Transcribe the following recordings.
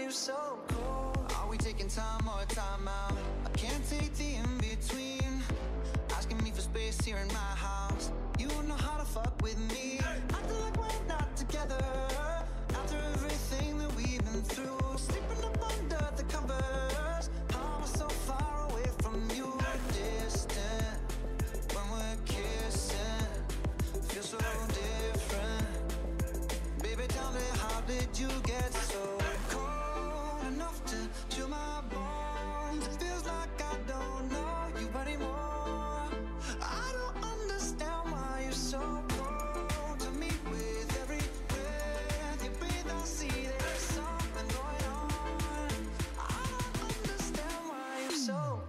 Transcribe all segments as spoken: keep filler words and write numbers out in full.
you so cold? Are we taking time or time out? I can't take the in-between. Asking me for space here in my house. You know how to fuck with me. Acting like we're not together. After everything that we've been through. Sleeping up under the covers. How am I so far away from you? Distant when we're kissing. Feel so different. Baby, tell me, how did you get so cold enough to chill my bones? It feels like I don't know you anymore. I don't understand why you're so cold to me. With every breath you breathe, I see there's something going on. I don't understand why you're so cold.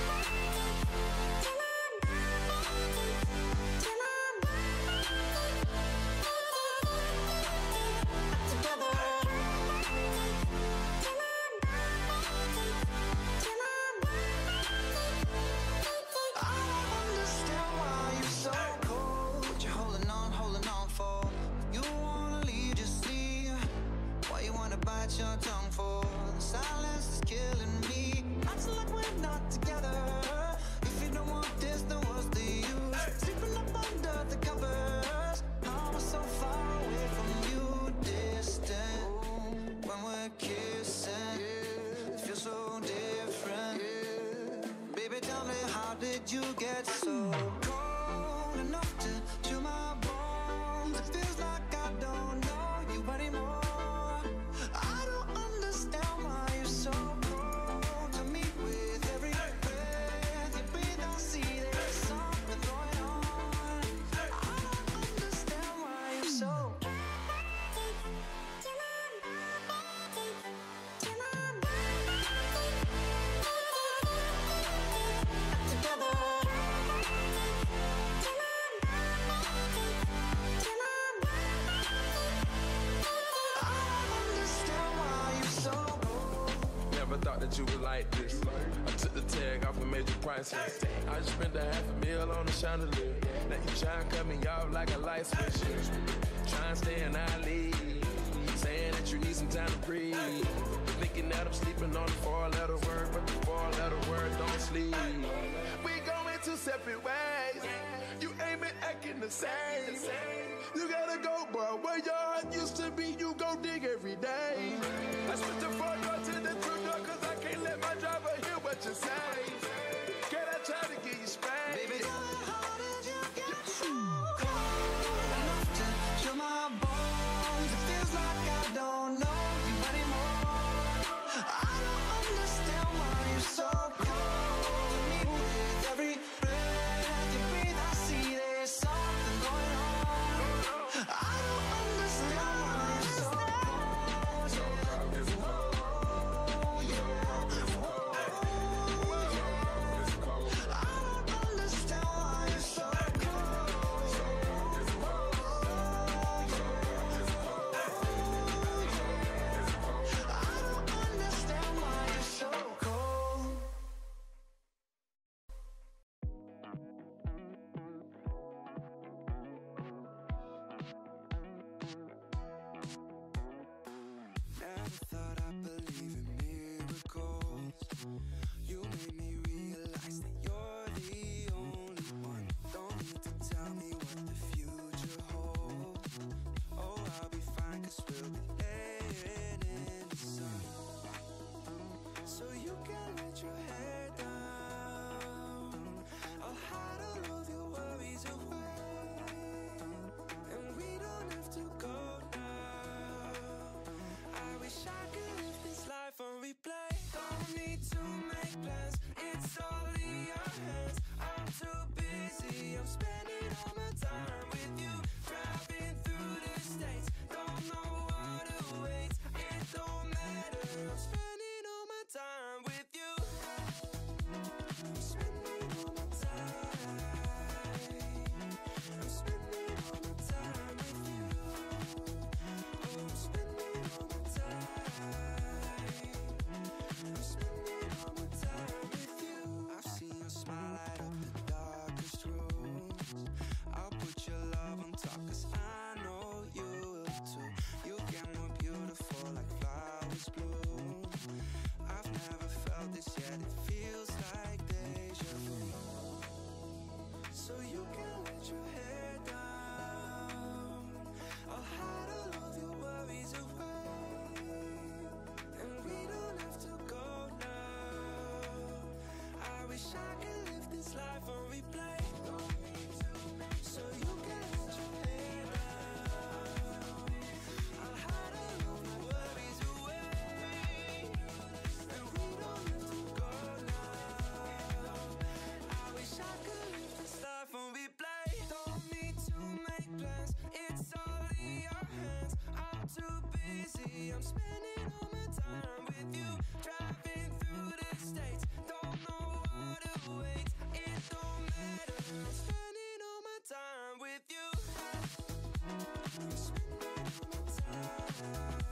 Your tongue for the silence is killing me. Acting like we're not together. If you don't want this, then what's the use? Sleeping up under the covers. How am I so far away from you? Distant when we're kissing. It feels so different. Baby, tell me, how did you get so cold enough to chill my bones? It feels like I don't know you anymore. I don't understand why you're so cold to me. With every breath you breathe, I see there's something going on. I don't understand why you're so cold. Never thought that you would like this. I took the tag off and made you priceless. I just spent a half a meal on the chandelier. Now you try and cut me off like a light switch. Try and stay in our league. Saying that you need some time to breathe. Thinking that I'm sleeping on the four-letter word, but the four-letter word don't sleep. We going two separate ways. You ain't been acting the same. You gotta go, boy. Where your heart used to be, you go dig every day. I switched the front door to the two door, cause I can't let my driver hear what you say. Can I try to get you spanked? Baby, how did you get so cold enough to chill my bones? It feels like I don't know you anymore. I don't understand why you're so cold to me. With every breath you breathe, I see there's something going on. I don't understand why you're so cold. Spending all my time with you, driving through the states. Don't know what to crazy. I'm spending all my time with you, driving through the states. Don't know what awaits, it don't matter. I'm spending all my time with you. I'm spending all my time.